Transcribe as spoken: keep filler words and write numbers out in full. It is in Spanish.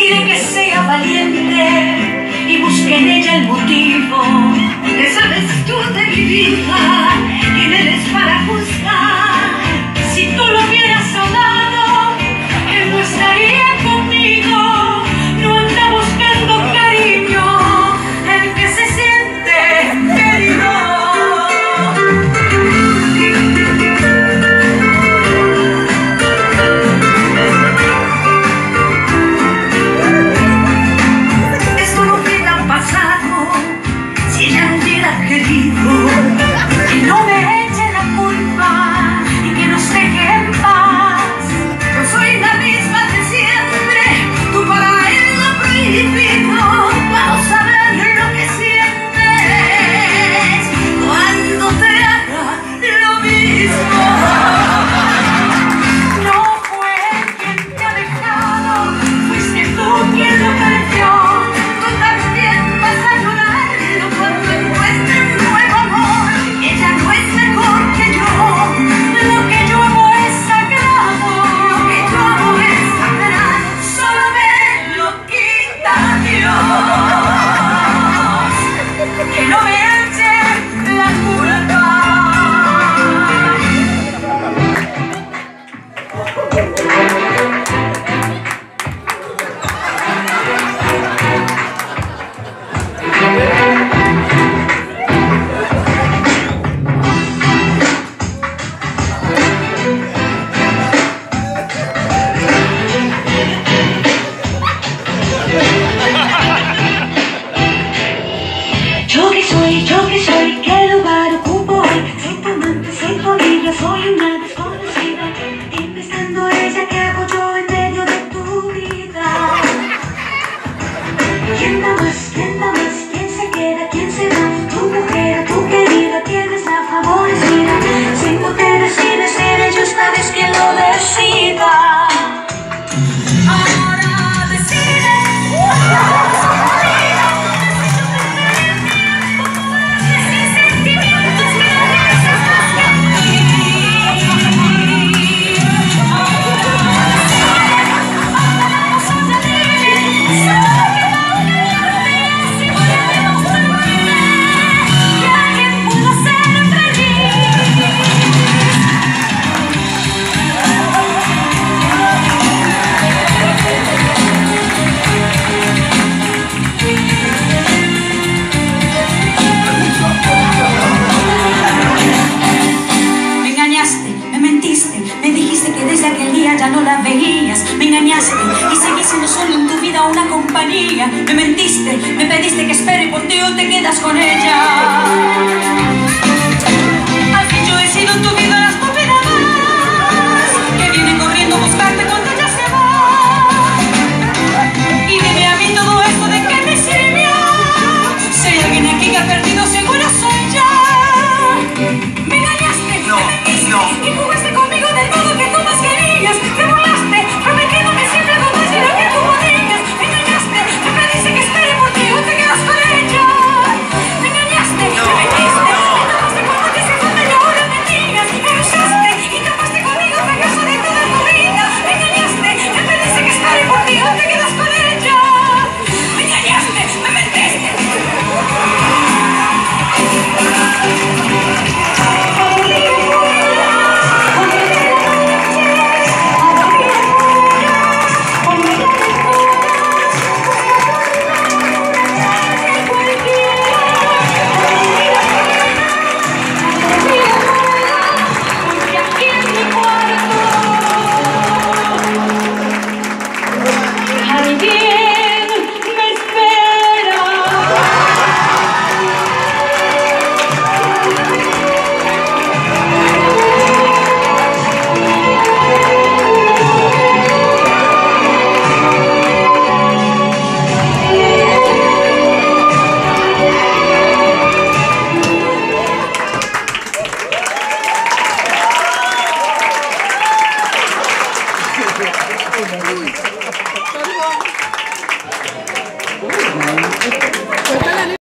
pide que sea valiente y busque en ella el motivo. ¿Qué sabes tú de mi vida? ¿Quién eres para juzgar? Si tú lo hubieras amado, él no estaría conmigo. No anda buscando cariño, el que se siente querido. Esto no hubiera pasado si ella no hubiera querido. Que no me eche la culpa y que nos deje en paz. Yo soy la misma de siempre, tú para él lo prohibido. Vamos a ver lo que sientes cuando te haga lo mismo. No fue él quien te ha dejado, fuiste tú quien lo perdió. Tú también vas a llorarlo cuando encuentres un nuevo amor. Ella no es mejor que yo, lo que yo amo es sagrado. Lo que yo amo es sagrado, solo me lo quita Dios. Que no me eche la culpa. Yo que soy, yo que soy, ¿qué lugar ocupo hoy? Soy tu amante, soy tu amiga, soy una desconocida. Dime estando ella, ¿qué hago yo en medio de tu vida? ¿Quién da más? ¿Quién da más? ¿Quién se queda? ¿Quién se va? Tu mujer, tu querida, ¿quién es la favorecida? Si tú te decides ser ella, esta vez quien lo decida. Ahora decide. Ya no la veías, me engañaste y seguí siendo solo en tu vida una compañía. Me mentiste, me pediste que espere por ti o te quedas con ella. Al fin yo he sido tu vida.